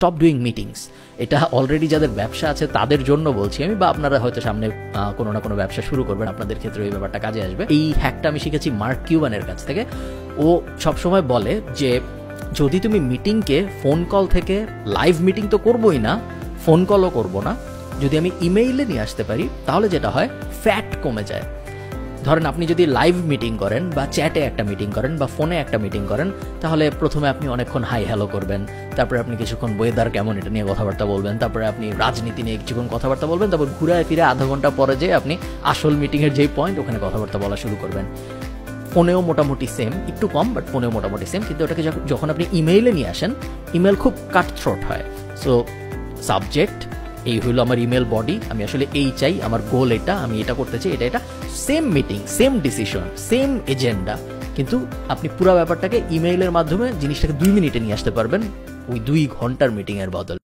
Stop doing meetings. এটা already যাদের ব্যবসা আছে তাদের জন্য বলছি আমি, বা আপনারা হয়তো সামনে কোনো না কোনো ব্যবসা শুরু করবেন, আপনাদের ক্ষেত্রে এই ব্যাপারটা কাজে আসবে। এই হ্যাকটা আমি শিখেছি মার্ক কিউবানের কাছ থেকে। ও সবসময় বলে যে যদি তুমি মিটিংকে ফোন কল থেকে, লাইভ মিটিং তো করবোই না, ফোন কলও করবো না, যদি আমি ইমেইলে নিয়ে আসতে পারি তাহলে যেটা হয় ফ্যাট কমে যায়। ধরেন আপনি যদি লাইভ মিটিং করেন বা চ্যাটে একটা মিটিং করেন বা ফোনে একটা মিটিং করেন, তাহলে প্রথমে আপনি অনেকক্ষণ হাই হ্যালো করবেন, তারপরে আপনি কিছুক্ষণ ওয়েদার কেমন এটা নিয়ে কথাবার্তা বলবেন, তারপরে আপনি রাজনীতি নিয়ে কিছুক্ষণ কথাবার্তা বলবেন, তারপর ঘুরায় ফিরে আধা ঘন্টা পরে যে আপনি আসল মিটিংয়ের যেই পয়েন্ট ওখানে কথাবার্তা বলা শুরু করবেন। ফোনেও মোটামুটি সেম, একটু কম, বাট ফোনেও মোটামুটি সেম। কিন্তু ওটাকে যখন আপনি ইমেইলে নিয়ে আসেন, ইমেল খুব কাট থ্রোট হয়। সো সাবজেক্ট, এই হলো আমার ইমেল বডি, আমি আসলে এই চাই, আমার গোল এটা, আমি এটা করতে চাই, এটা same meeting, same decision, same agenda, কিন্তু আপনি পুরো ব্যাপারটাকে ইমেইলের মাধ্যমে জিনিসটাকে 2 মিনিটে নিয়ে আসতে পারবেন ওই 2 ঘন্টার মিটিংয়ের বদলে।